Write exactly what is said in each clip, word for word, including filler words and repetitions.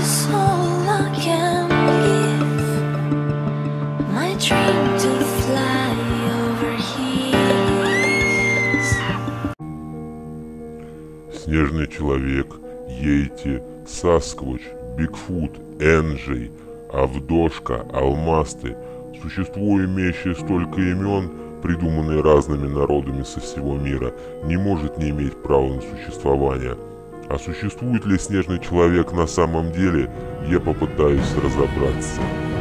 is all I can give. My dream to fly over hills. Снежный человек, Йети, Сасквоч, Бигфут, Энджей, Авдошка, Алмасты – существо, имеющее столько имен, придуманное разными народами со всего мира, не может не иметь права на существование. А существует ли снежный человек на самом деле, я попытаюсь разобраться.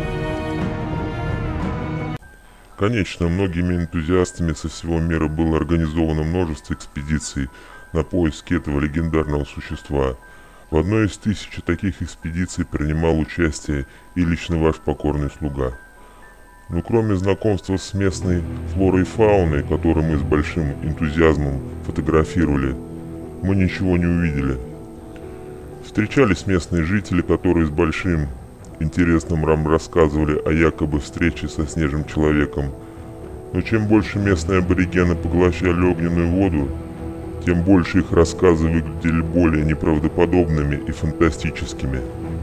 Конечно, многими энтузиастами со всего мира было организовано множество экспедиций на поиски этого легендарного существа. В одной из тысячи таких экспедиций принимал участие и лично ваш покорный слуга. Но кроме знакомства с местной флорой и фауной, которую мы с большим энтузиазмом фотографировали, мы ничего не увидели. Встречались местные жители, которые с большим интересом нам рассказывали о якобы встрече со снежным человеком. Но чем больше местные аборигены поглощали огненную воду, тем больше их рассказы выглядели более неправдоподобными и фантастическими.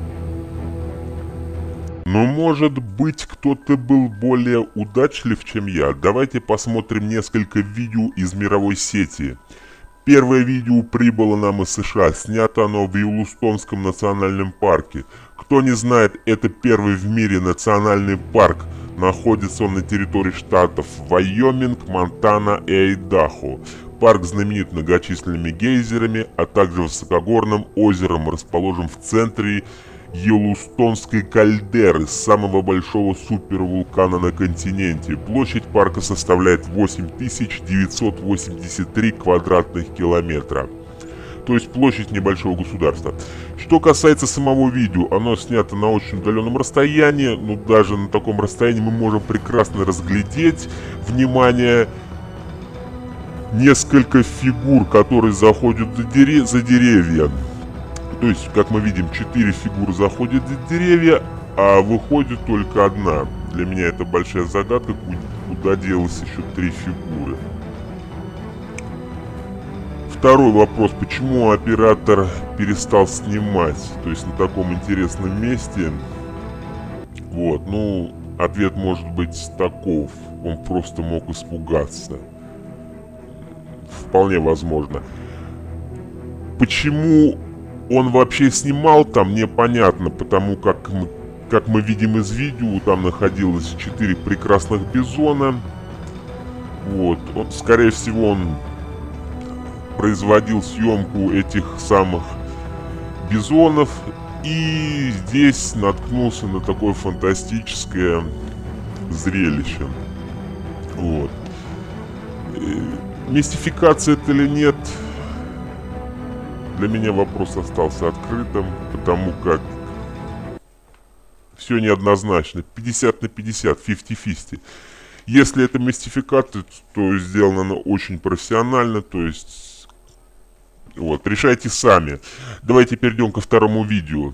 Но может быть кто-то был более удачлив, чем я. Давайте посмотрим несколько видео из мировой сети. Первое видео прибыло нам из США, снято оно в Йеллоустонском национальном парке. Кто не знает, это первый в мире национальный парк. Находится он на территории штатов Вайоминг, Монтана и Айдахо. Парк знаменит многочисленными гейзерами, а также высокогорным озером, расположен в центре Йеллоустонской кальдеры, самого большого супервулкана на континенте. Площадь парка составляет восемь тысяч девятьсот восемьдесят три квадратных километра. То есть площадь небольшого государства. Что касается самого видео, оно снято на очень удаленном расстоянии, но даже на таком расстоянии мы можем прекрасно разглядеть, внимание, несколько фигур, которые заходят за, дере за деревья. То есть, как мы видим, четыре фигуры заходят за деревья, а выходит только одна. Для меня это большая загадка, куда делось еще три фигуры. Второй вопрос, почему оператор перестал снимать, то есть на таком интересном месте. Вот, ну, ответ может быть таков, он просто мог испугаться. Вполне возможно. Почему он вообще снимал там, непонятно, потому как мы, как мы видим из видео, там находилось четыре прекрасных бизона. Вот, он, скорее всего, он производил съемку этих самых бизонов и здесь наткнулся на такое фантастическое зрелище. Вот. Мистификация это или нет, для меня вопрос остался открытым, потому как все неоднозначно, пятьдесят на пятьдесят, фифти фифти. Если это мистификация, то сделано она очень профессионально, то есть вот, решайте сами. Давайте перейдем ко второму видео.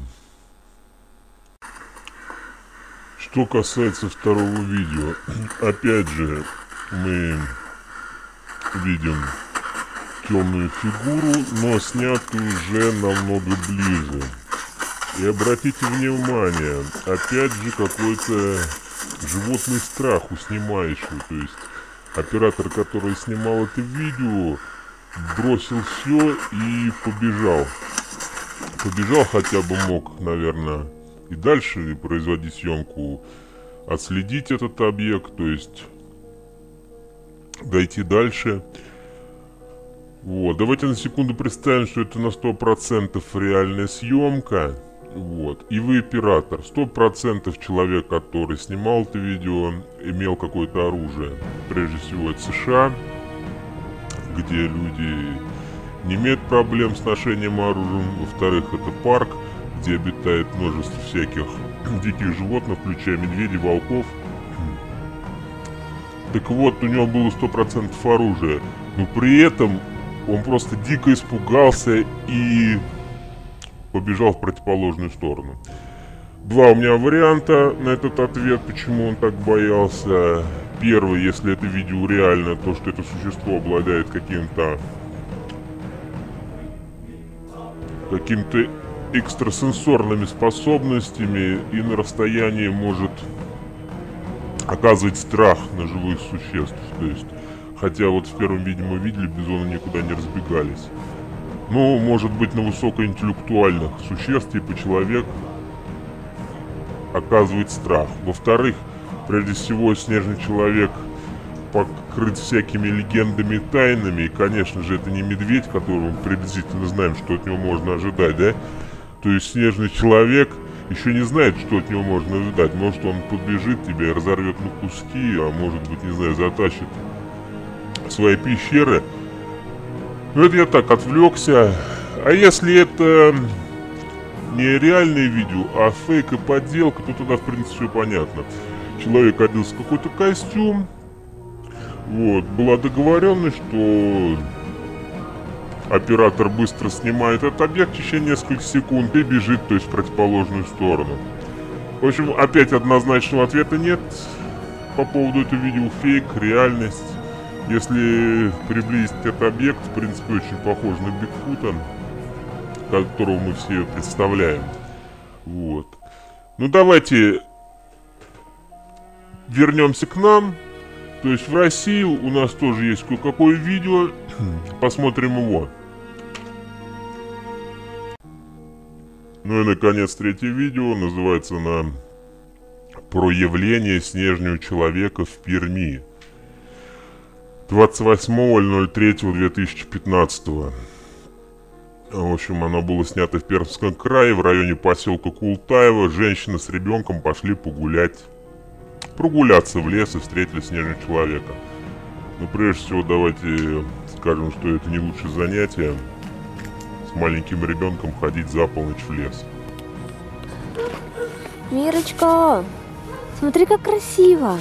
Что касается второго видео, опять же, мы видим темную фигуру, но снятую уже намного ближе. И обратите внимание, опять же какой-то животный страх у снимающего. То есть оператор, который снимал это видео, бросил все и побежал. Побежал, хотя бы мог, наверное, и дальше производить съемку, отследить этот объект, то есть дойти дальше. Вот, давайте на секунду представим, что это на сто процентов реальная съемка. Вот, и вы оператор. сто процентов человек, который снимал это видео, имел какое-то оружие. Прежде всего это США, где люди не имеют проблем с ношением оружия. Во-вторых, это парк, где обитает множество всяких диких животных, включая медведей, волков. Так вот, у него было сто процентов оружия, но при этом он просто дико испугался и побежал в противоположную сторону. Два у меня варианта на этот ответ, почему он так боялся. Первый, если это видео реально, то что это существо обладает каким-то каким-то экстрасенсорными способностями и на расстоянии может оказывать страх на живых существ. То есть, хотя вот в первом видео мы видели, бизоны никуда не разбегались. Ну, может быть, на высокоинтеллектуальных существ, типа человек, оказывает страх. Во-вторых, прежде всего, снежный человек покрыт всякими легендами и тайнами. И, конечно же, это не медведь, которого мы приблизительно знаем, что от него можно ожидать, да? То есть снежный человек еще не знает, что от него можно ожидать. Может, он подбежит тебя и разорвет на куски, а может быть, не знаю, затащит в свои пещеры. Ну, это я так отвлекся. А если это не реальное видео, а фейк и подделка, то тогда, в принципе, все понятно. Человек оделся в какой-то костюм. Вот, была договоренность, что оператор быстро снимает этот объект в течение нескольких секунд и бежит, то есть в противоположную сторону. В общем, опять однозначного ответа нет по поводу этого видео. Фейк, реальность. Если приблизить этот объект, в принципе, очень похож на Бигфута, которого мы все представляем. Вот. Ну, давайте вернемся к нам. То есть в России у нас тоже есть кое-какое видео. Посмотрим его. Ну и, наконец, третье видео. Называется оно «Проявление снежного человека в Перми». двадцать восьмого ноль третьего две тысячи пятнадцатого. В общем, оно было снято в Пермском крае, в районе поселка Култаево. Женщина с ребенком пошли погулять. Прогуляться в лес и встретили снежного человека. Но прежде всего давайте скажем, что это не лучшее занятие с маленьким ребенком ходить за полночь в лес. Мирочка, смотри, как красиво.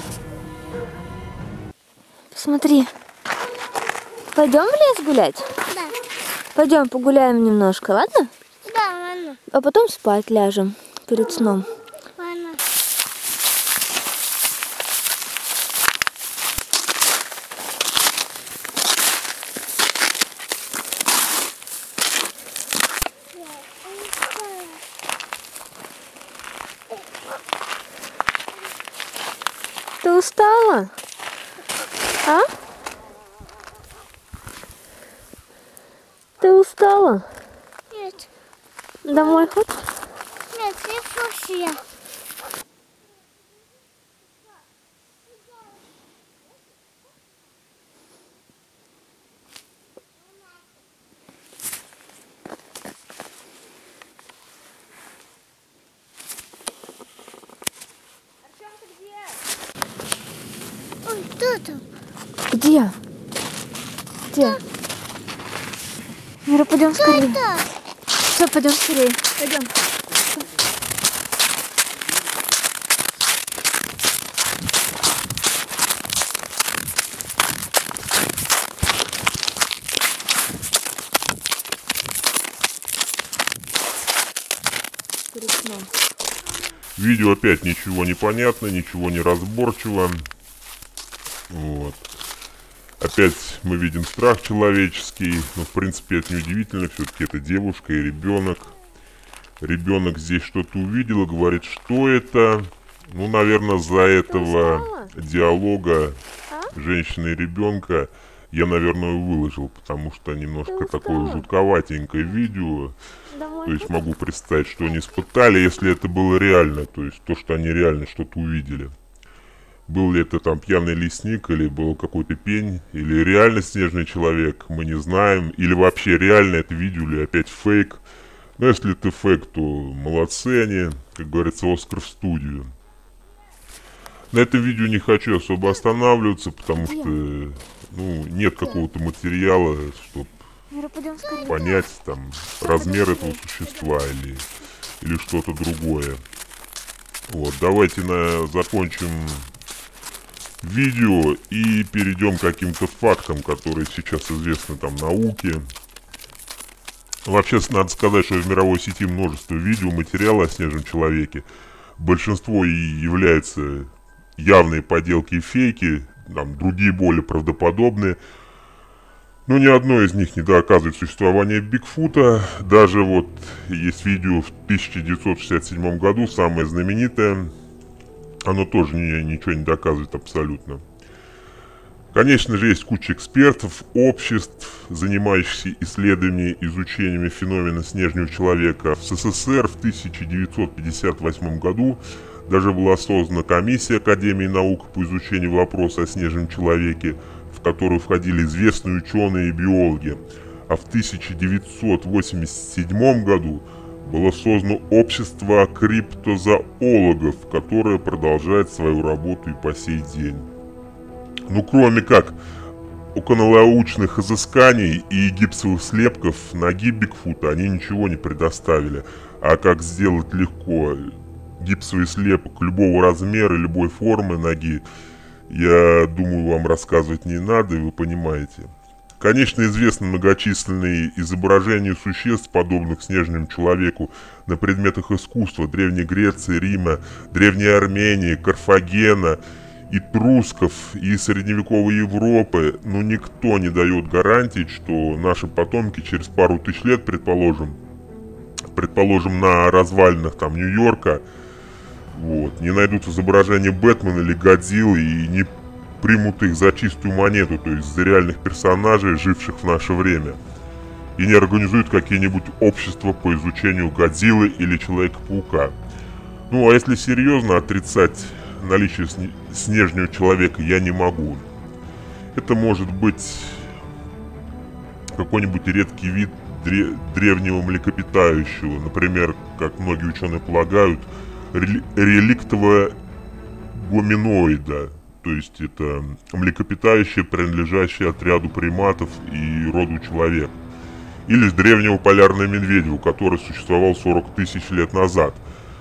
Посмотри. Пойдем в лес гулять? Да. Пойдем погуляем немножко, ладно? Да, ладно. А потом спать ляжем перед сном. Ладно. Ты устала? А? Ты устала? Нет, Домой хочешь? нет, не хочу я. Ой, кто там? Где? Где? Мира, пойдем Кто скорее. это? Все, пойдем скорее. Пойдем. Перед сном. Видео опять ничего не понятно, ничего не разборчиво. Вот. Опять мы видим страх человеческий, но в принципе это неудивительно, все-таки это девушка и ребенок. Ребенок здесь что-то увидел и говорит, что это. Ну, наверное, за этого диалога женщины и ребенка я, наверное, выложил, потому что немножко такое жутковатенькое видео. Домой То есть могу представить, что они испытали, если это было реально, то есть то, что они реально что-то увидели. Был ли это там пьяный лесник, или был какой-то пень, или реально снежный человек, мы не знаем. Или вообще реально это видео, или опять фейк. Но если это фейк, то молодцы они, как говорится, Оскар в студию. На этом видео не хочу особо останавливаться, потому что ну, нет какого-то материала, чтобы Мира, пойдем скорее. понять там размер этого существа или, или что-то другое. Вот, давайте на, закончим видео и перейдем к каким-то фактам, которые сейчас известны там науке. Вообще, надо сказать, что в мировой сети множество видео, материала о снежном человеке. Большинство и являются явные подделки и фейки, там другие более правдоподобные. Но ни одно из них не доказывает существование Бигфута. Даже вот есть видео в тысяча девятьсот шестьдесят седьмом году, самое знаменитое. Оно тоже не, ничего не доказывает абсолютно. Конечно же, есть куча экспертов, обществ, занимающихся исследованиями, изучениями феномена снежного человека. В СССР в тысяча девятьсот пятьдесят восьмом году даже была создана комиссия Академии наук по изучению вопроса о снежном человеке, в которую входили известные ученые и биологи. А в тысяча девятьсот восемьдесят седьмом году было создано общество криптозоологов, которое продолжает свою работу и по сей день. Ну, кроме как околонаучных изысканий и гипсовых слепков ноги Бигфута они ничего не предоставили. А как сделать легко гипсовый слепок любого размера, любой формы ноги, я думаю, вам рассказывать не надо, и вы понимаете. Конечно, известны многочисленные изображения существ, подобных снежному человеку, на предметах искусства Древней Греции, Рима, Древней Армении, Карфагена, этрусков и средневековой Европы. Но никто не дает гарантии, что наши потомки через пару тысяч лет, предположим, предположим, на развалинах там Нью-Йорка, вот, не найдут изображения Бэтмена или Годзиллы и не примут их за чистую монету, то есть за реальных персонажей, живших в наше время, и не организуют какие-нибудь общества по изучению Годзиллы или Человека-паука. Ну а если серьезно, отрицать наличие снежного человека я не могу. Это может быть какой-нибудь редкий вид древнего млекопитающего, например, как многие ученые полагают, реликтового гоминоида, то есть это млекопитающее, принадлежащее отряду приматов и роду человек, или с древнего полярного медведя, который существовал сорок тысяч лет назад.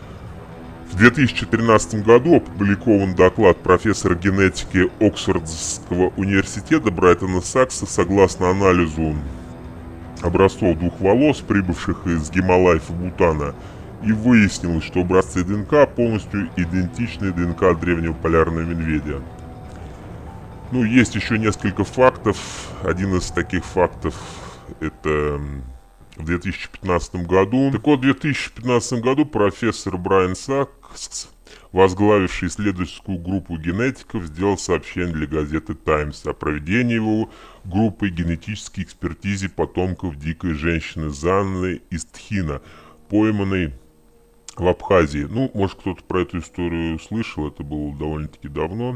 В две тысячи тринадцатом году опубликован доклад профессора генетики Оксфордского университета Брайтона Сакса, согласно анализу образцов двух волос, прибывших из Гималаев и Бутана, и выяснилось, что образцы ДНК полностью идентичны ДНК древнего полярного медведя. Ну, есть еще несколько фактов. Один из таких фактов — это в две тысячи пятнадцатом году. Так вот, в две тысячи пятнадцатом году профессор Брайан Сакс, возглавивший исследовательскую группу генетиков, сделал сообщение для газеты «Таймс» о проведении его группой генетической экспертизе потомков дикой женщины Занны из Тхина, пойманной в Абхазии. Ну, может, кто-то про эту историю слышал, это было довольно-таки давно,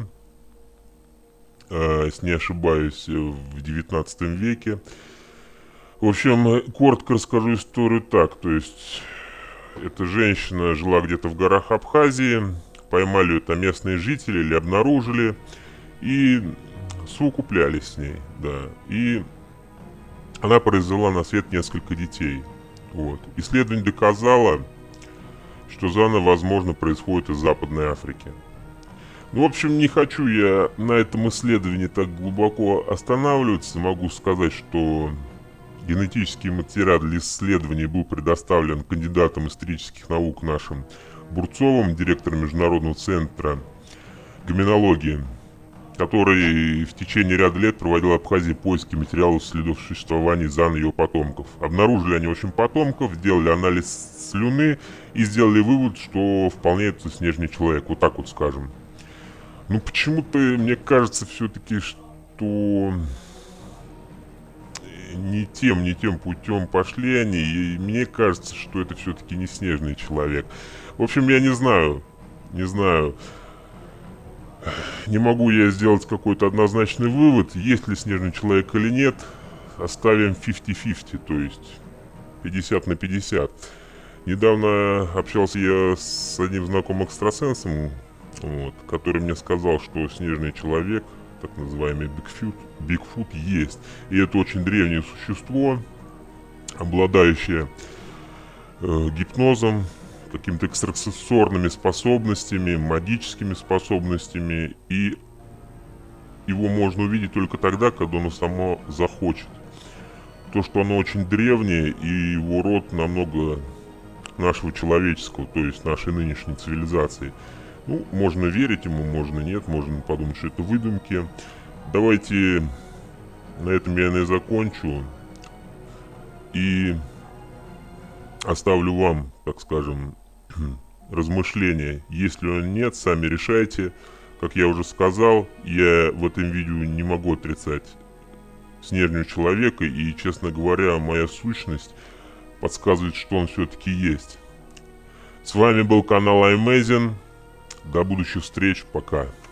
э, если не ошибаюсь, в девятнадцатом веке. В общем, коротко расскажу историю так, то есть эта женщина жила где-то в горах Абхазии, поймали ее там местные жители или обнаружили и совокуплялись с ней, да, и она произвела на свет несколько детей. Вот. Исследование доказало, что Занна, возможно, происходит из Западной Африки. Ну, в общем, не хочу я на этом исследовании так глубоко останавливаться. Могу сказать, что генетический материал для исследований был предоставлен кандидатом исторических наук нашим Бурцовым, директором Международного центра гоминологии, который в течение ряда лет проводил в Абхазии поиски материалов следов существования Занны и ее потомков. Обнаружили они, в общем, потомков, сделали анализ слюны и сделали вывод, что вполне это снежный человек, вот так вот скажем. Ну, почему-то мне кажется все-таки, что не тем, не тем путем пошли они, и мне кажется, что это все-таки не снежный человек. В общем, я не знаю, не знаю, не могу я сделать какой-то однозначный вывод, есть ли снежный человек или нет. Оставим пятьдесят на пятьдесят, то есть пятьдесят на пятьдесят. Недавно общался я с одним знакомым экстрасенсом, вот, который мне сказал, что снежный человек, так называемый Бигфут, Бигфут, есть. И это очень древнее существо, обладающее э, гипнозом, какими-то экстрасенсорными способностями, магическими способностями. И его можно увидеть только тогда, когда оно само захочет. То, что оно очень древнее, и его род намного нашего человеческого, то есть нашей нынешней цивилизации. Ну, можно верить ему, можно нет, можно подумать, что это выдумки. Давайте на этом я, наверное, закончу. И оставлю вам, так скажем, размышления. Если он нет, сами решайте. Как я уже сказал, я в этом видео не могу отрицать снежного человека. И, честно говоря, моя сущность подсказывает, что он все-таки есть. С вами был канал iMazing. До будущих встреч. Пока.